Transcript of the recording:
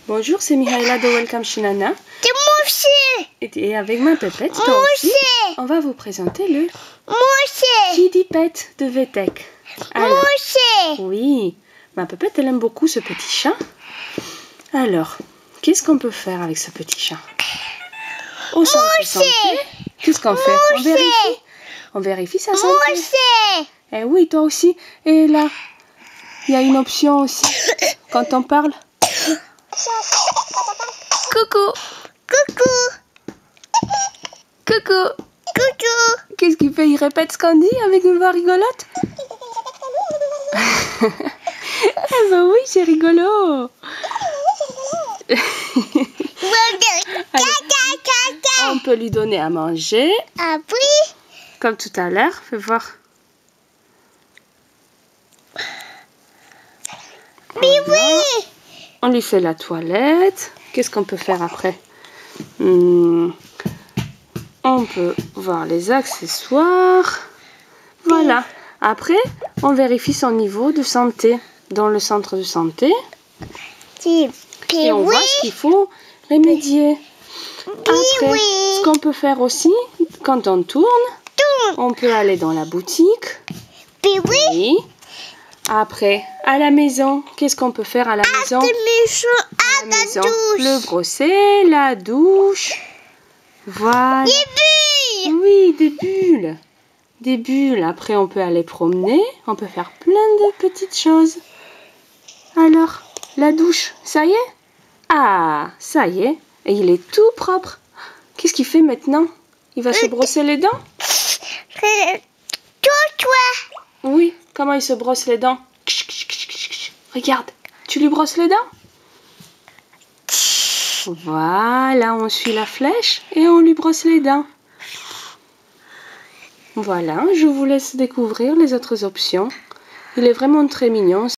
Bonjour, c'est Mihaela de Welcome Shinana. C'est moi aussi. Et avec ma pépette, toi Moi aussi, aussi. on va vous présenter le Moi aussi. Kiddy Pet de VTech. Moi aussi. Oui, ma pépette, elle aime beaucoup ce petit chat. Alors, qu'est-ce qu'on peut faire avec ce petit chat? Au centre de santé, qu'est-ce qu'on fait? On vérifie. On vérifie sa santé. Moi aussi. Eh oui, toi aussi. Et là, il y a une option aussi. Quand on parle. Coucou. Coucou. Coucou. Coucou. Qu'est-ce qu'il fait? Il répète ce qu'on dit avec une voix rigolote. Eh ben oui, c'est rigolo. On peut lui donner à manger. Après. Comme tout à l'heure. Fais voir. Mais oui. On lui fait la toilette. Qu'est-ce qu'on peut faire après? On peut voir les accessoires. Voilà. Après, on vérifie son niveau de santé dans le centre de santé. Et on voit ce qu'il faut remédier. Après, ce qu'on peut faire aussi, quand on tourne, on peut aller dans la boutique. Oui. Après, à la maison, qu'est-ce qu'on peut faire à la maison? Le brosser, la douche. Voilà. Des bulles. Oui, des bulles. Des bulles. Après, on peut aller promener. On peut faire plein de petites choses. Alors, la douche, ça y est? Ah, ça y est. Et il est tout propre. Qu'est-ce qu'il fait maintenant? Il va se brosser les dents? Oui. Comment il se brosse les dents? Regarde. Tu lui brosses les dents? Voilà, on suit la flèche et on lui brosse les dents. Voilà, je vous laisse découvrir les autres options. Il est vraiment très mignon.